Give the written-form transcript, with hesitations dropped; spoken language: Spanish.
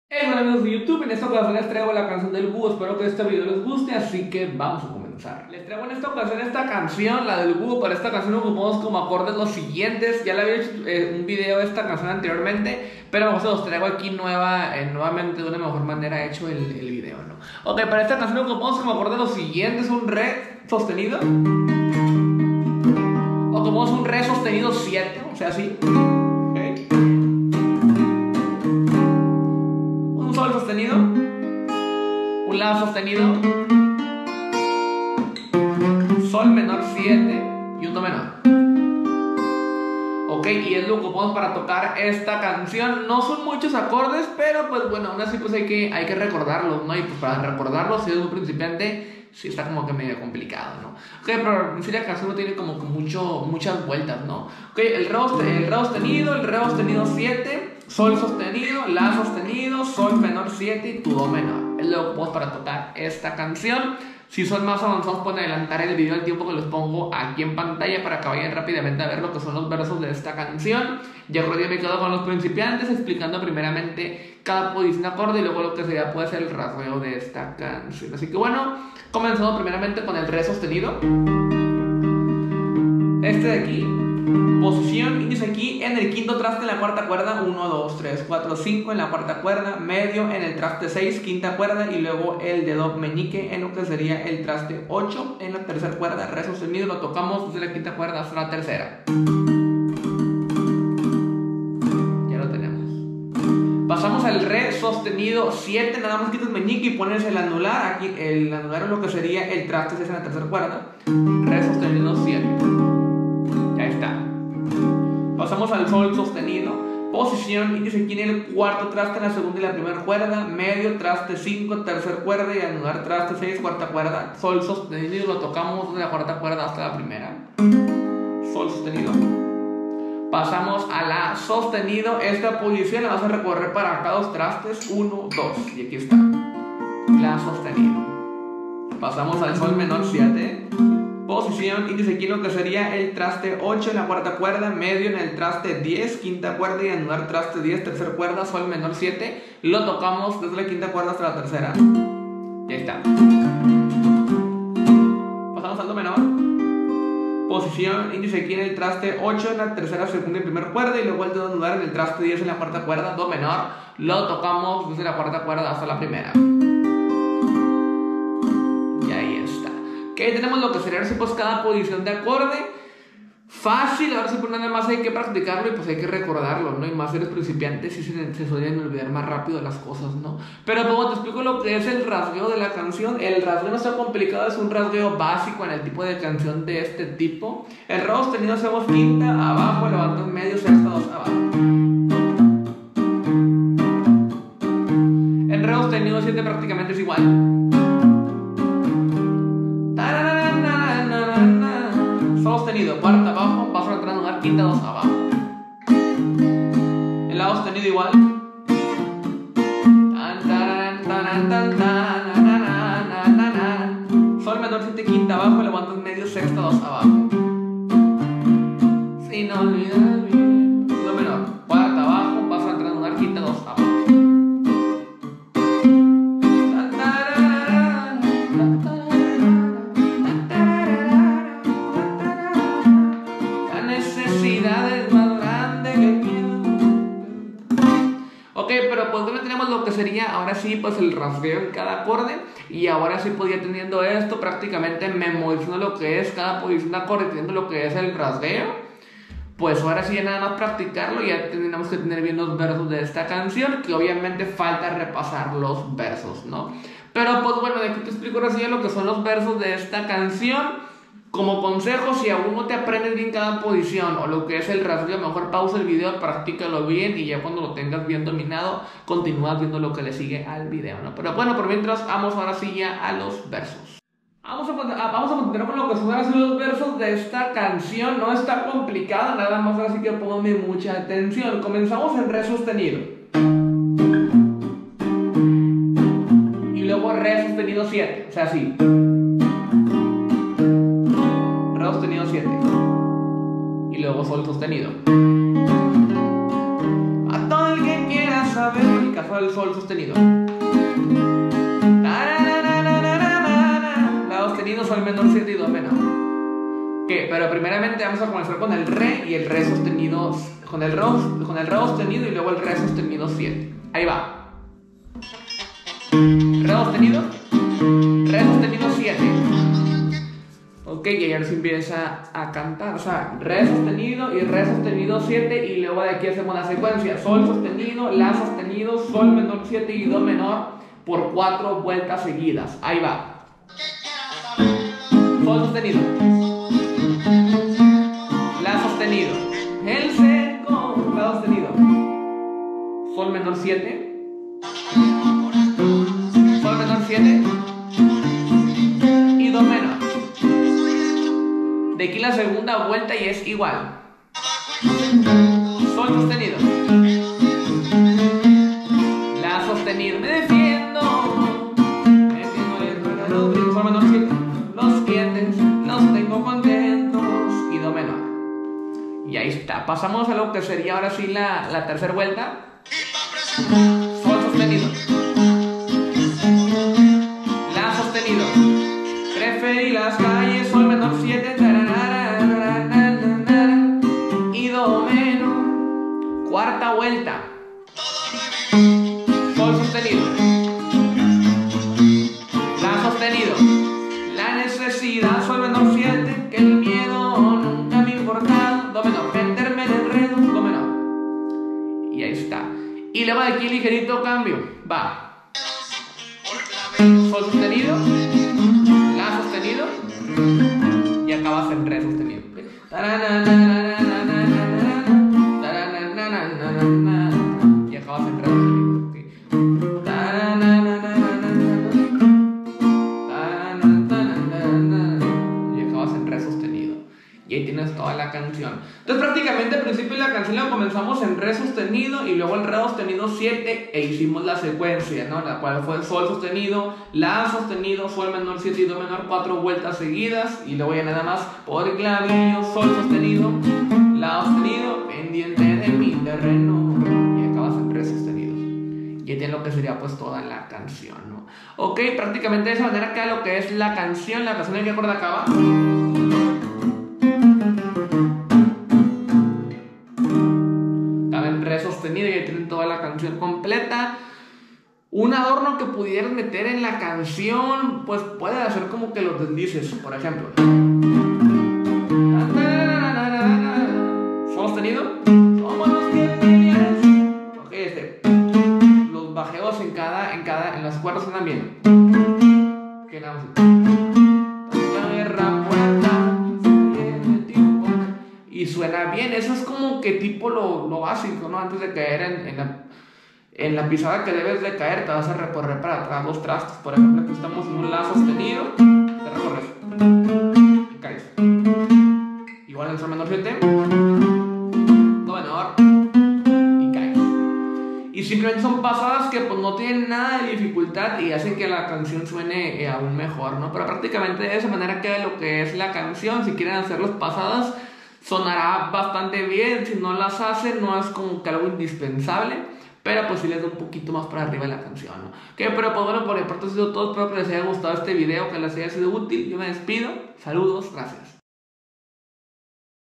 Hola amigos de YouTube, en esta ocasión les traigo la canción del búho, espero que este video les guste, así que vamos a comenzar. Les traigo en esta ocasión esta canción, la del búho. Para esta canción ocupamos como acordes los siguientes. Ya le había hecho un video de esta canción anteriormente, pero se los traigo aquí nuevamente de una mejor manera hecho el video, ¿no? Ok, para esta canción ocupamos como acordes los siguientes: un re sostenido, ocupamos un re sostenido 7, o sea así, okay. Un sol sostenido, un la sostenido, sol menor 7 y un do menor. Ok, y es lo que ocupamos para tocar esta canción. No son muchos acordes, pero pues bueno, aún así pues hay que recordarlos, ¿no? Y pues para recordarlos, si eres un principiante, sí está como que medio complicado, ¿no? Ok, pero en sí la canción no tiene como que muchas vueltas, ¿no? Ok, el re sostenido 7, sol sostenido, la sostenido, sol menor 7 y tu do menor. Es lo que ocupamos para tocar esta canción. Si son más avanzados, pueden adelantar el video al tiempo que los pongo aquí en pantalla para que vayan rápidamente a ver lo que son los versos de esta canción. Ya creo que me quedo con los principiantes explicando primeramente cada posición de acorde y luego lo que sería puede ser el rasgueo de esta canción. Así que bueno, comenzamos primeramente con el re sostenido. Este de aquí, posición, índice aquí en el quinto traste en la cuarta cuerda, 1, 2, 3, 4, 5 en la cuarta cuerda, medio en el traste 6, quinta cuerda, y luego el de do meñique en lo que sería el traste 8 en la tercera cuerda. Re sostenido lo tocamos desde la quinta cuerda hasta la tercera. Ya lo tenemos. Pasamos al re sostenido 7, nada más quitas el meñique y pones el anular. Aquí el anular es lo que sería el traste 6 en la tercera cuerda. Re sostenido 7. Ya está. Pasamos al sol sostenido, posición, índice aquí en el cuarto traste en la segunda y la primera cuerda, medio traste 5, tercera cuerda y anular traste 6, cuarta cuerda. Sol sostenido lo tocamos desde la cuarta cuerda hasta la primera. Sol sostenido. Pasamos a la sostenido. Esta posición la vas a recorrer para cada dos trastes, 1, 2, y aquí está la sostenido. Pasamos al sol menor 7, posición, índice aquí lo que sería el traste 8 en la cuarta cuerda, medio en el traste 10, quinta cuerda y anular traste 10, tercera cuerda, sol menor 7. Lo tocamos desde la quinta cuerda hasta la tercera. Ya está. Pasamos al do menor. Posición, índice aquí en el traste 8 en la tercera, segunda y primera cuerda, y luego el do anular en el traste 10 en la cuarta cuerda, do menor. Lo tocamos desde la cuarta cuerda hasta la primera. Que tenemos lo que sería así, pues cada posición de acorde. Fácil, ahora sí pues nada más hay que practicarlo y pues hay que recordarlo, ¿no? Y más si eres principiante sí se suelen olvidar más rápido las cosas, ¿no? Pero como te explico lo que es el rasgueo de la canción, el rasgueo no está complicado, es un rasgueo básico en el tipo de canción de este tipo. El re sostenido hacemos quinta, abajo, levanto en medio, sexta, 2, abajo. El re sostenido 7 prácticamente es igual. Sostenido, cuarta abajo, paso a anular, quinta 2 abajo. El la sostenido igual. Sol menor 7, quinta abajo, levanto en medio, sexta 2 abajo. Sin olvidar bien. Do menor, cuarta abajo, paso a anular, quinta 2 abajo. Ok, pero pues bueno, tenemos lo que sería ahora sí pues el rasgueo en cada acorde. Y ahora sí pues ya teniendo esto prácticamente memorizando lo que es cada posición de acorde, teniendo lo que es el rasgueo, pues ahora sí ya nada más practicarlo. Ya tenemos que tener bien los versos de esta canción, que obviamente falta repasar los versos, ¿no? Pero pues bueno, de aquí te explico ahora sí lo que son los versos de esta canción. Como consejo, si aún no te aprendes bien cada posición o lo que es el rasgueo, mejor pausa el video, practícalo bien y ya cuando lo tengas bien dominado, continúas viendo lo que le sigue al video, ¿no? Pero bueno, por mientras, vamos ahora sí ya a los versos. Vamos a continuar con lo que son ahora sí los versos de esta canción. No está complicado, nada más ahora sí que ponme mucha atención. Comenzamos en re sostenido. Y luego re sostenido 7, o sea así. Sostenido 7 y luego sol sostenido. A todo el que quiera saber, en mi caso ejemplo el sol sostenido. La sostenido, sol menor 7 y do menor. ¿Qué? Pero primeramente vamos a comenzar con el re y el re sostenido, con el re sostenido y luego el re sostenido 7. Ahí va. Re sostenido 7. Ok, y ahora se empieza a cantar. O sea, re sostenido y re sostenido 7. Y luego de aquí hacemos la secuencia: sol sostenido, la sostenido, sol menor 7 y do menor por 4 vueltas seguidas. Ahí va. Sol sostenido, la sostenido, el seco, la sostenido, sol menor 7, sol menor 7 y do menor. De aquí la segunda vuelta y es igual. Sol sostenido, la sostenido, me defiendo sol menor 7, los dientes los tengo contentos y do menor. Y ahí está. Pasamos a lo que sería ahora sí la tercera vuelta. Sol sostenido, la sostenido, preferí las calles, sol menor 7 y do menor. Cuarta vuelta. Sol sostenido, la sostenido, la necesidad, sol menor 7, que el miedo nunca me ha importado, do menor, meterme en el enredo, do menor. Y ahí está. Y luego de aquí ligerito cambio, va. Sol sostenido, la sostenido y acabas en re sostenido. Y acabas en re sostenido. Y ahí tienes toda la canción. Entonces prácticamente al principio de la canción la comenzamos en re sostenido y luego el re sostenido 7 e hicimos la secuencia, ¿no? La cual fue sol sostenido, la sostenido, sol menor 7 y do menor 4 vueltas seguidas y luego ya nada más por el clavillo, sol sostenido, la sostenido, pendiente de mi terreno y acabas en re sostenido. Y ahí tiene lo que sería pues toda la canción, ¿no? Ok, prácticamente de esa manera queda lo que es la canción en qué acorde acaba. Re sostenido y ahí tienen toda la canción completa. Un adorno que pudieras meter en la canción, pues puede hacer como que los deslices, por ejemplo. Sostenido, somos los que tienes. Ok, los bajeos en las cuerdas suenan bien. Que nada más. Y suena bien, eso es como que tipo lo básico, ¿no? Antes de caer en la pisada que debes de caer, te vas a recorrer para atrás 2 trastos. Por ejemplo, aquí estamos en un la sostenido, te recorres y caes. Igual en el sol menor 7, do menor y caes. Y simplemente son pasadas que pues no tienen nada de dificultad y hacen que la canción suene aún mejor, ¿no? Pero prácticamente de esa manera queda lo que es la canción. Si quieren hacer las pasadas, sonará bastante bien. Si no las hacen, no es como que algo indispensable, pero pues sí les da un poquito más para arriba la canción, ¿no? Pero pues bueno, por mi parte ha sido todo. Espero que les haya gustado este video, que les haya sido útil. Yo me despido. Saludos, gracias.